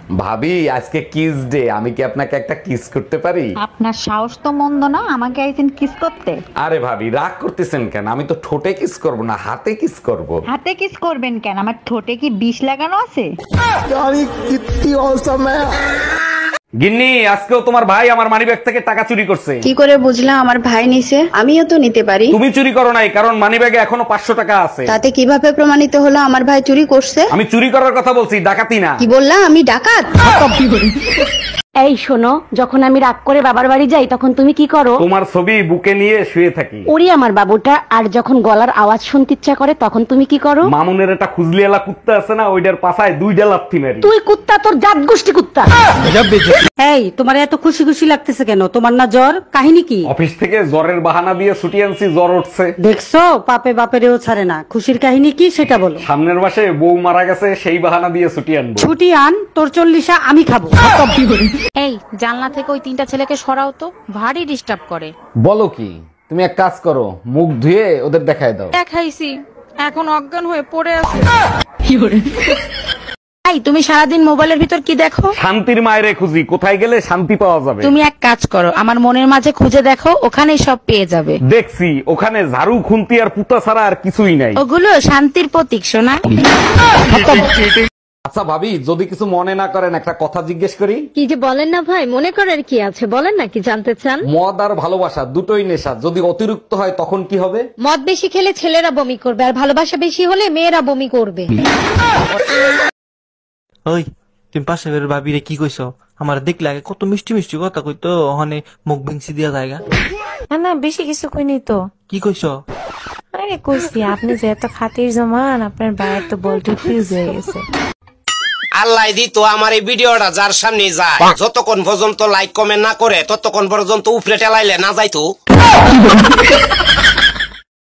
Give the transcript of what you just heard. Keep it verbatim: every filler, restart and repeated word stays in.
ভাবি আজকে kiss day, আমি কি আপনাকে একটা কিস করতে পারি? আপনার সাহস তো মন্দ না, আমাকে একদিন কিস করতে। আরে ভাবি রাগ করতেছেন কেন? আমি তো ঠোঁটে কিস করব না, হাতে কিস করব। হাতে কিস করবেন কেন? আমার ঠোঁটে কি বিষ লাগানো আছে? গিন্নি, আজকেও তোমার ভাই আমার মানিব্যাগ থেকে টাকা চুরি করছে। কি করে বুঝলা আমার ভাই নিছে? আমিও তো নিতে পারি। তুমি চুরি করো নাই, কারণ মানিব্যাগে এখনো পাঁচশো টাকা আছে। তাতে কিভাবে প্রমাণিত হলো আমার ভাই চুরি করছে? আমি চুরি করার কথা বলছি, ডাকাতি না। কি বললা? আমি ডাকাত? এই শোনো, যখন আমি রাগ করে বাবার বাড়ি যাই তখন তুমি কি করো? তোমার ছবি বুকে নিয়ে শুয়ে থাকি। ওরে আমার বাবুটা। আর যখন গলার আওয়াজ শুনতে ইচ্ছা করে তখন তুমি কি করো? মামুনের একটা খুজলিয়ালা কুত্তা আছে না, ওইটার পাছায় দুইটা লাথি মারি। তুই কুত্তা, তোর জাত গোষ্ঠী কুত্তা। এই তোমার এত খুশি খুশি লাগতেছে কেন? তোমার না জ্বর? কাহিনী কি? অফিস থেকে জ্বরের বাহানা দিয়ে ছুটি আনছি, জ্বর উঠছে। দেখছো, পাপে বাপেরেও ছাড়ে না। খুশির কাহিনী কি সেটা বলো। সামনের মাসে বউ মারা গেছে, সেই বাহানা দিয়ে ছুটি আনবো। ছুটি আন, তোর চল্লিশা আমি খাবো। এই জানলা থেকে ওই তিনটা ছেলেকে সরাও তো, ভারী ডিস্টার্ব করে। বলো কি? তুমি এক কাজ করো, মুখ ধুয়ে ওদের দেখায় দাও। দেখাইছি, এখন অজ্ঞান হয়ে পড়ে আছে। এই তুমি সারাদিন মোবাইলের ভিতর কি দেখো? শান্তির মায়েরে খুঁজি, কোথায় গেলে শান্তি পাওয়া যাবে। তুমি এক কাজ করো, আমার মনের মাঝে খুঁজে দেখো, ওখানেই সব পেয়ে যাবে। দেখছি, ওখানে ঝাড়ু খুন্তি আর পুতা ছাড়া আর কিছুই নাই। ওগুলো শান্তির প্রতীক সোনা। আচ্ছা ভাবি, যদি কিছু মনে না করেন একটা কথা জিজ্ঞেস করি। কি যে বলেন না ভাই, মনে করার কি আছে? বলেন না, কি জানতে চান? মদ আর ভালোবাসা দুটোই নেশা, যদি অতিরিক্ত হয় তখন কি হবে? মদ বেশি খেলে ছেলেরা বমি করবে, আর ভালোবাসা বেশি হলে মেয়েরা বমি করবে। ওই তুমি পাশে বের ভাবি রে কি কইছো? আমার দেখলে আগে কত মিষ্টি মিষ্টি কথা কইতো, ওখানে মুখ ভেঙছি দিয়া জায়গা। না বেশি কিছু কইনি তো। কি কইছো? আরে কইছি আপনি যে এত খাতির জমান, আপনার বাইরে তো বলটি ফিউজ হয়ে গেছে। আল্লাহ দিত আমার এই ভিডিওটা যার সামনে যায়, যতক্ষণ পর্যন্ত লাইক কমেন্ট না করে ততক্ষণ পর্যন্ত উপরে টেলাইলে না যাইতো।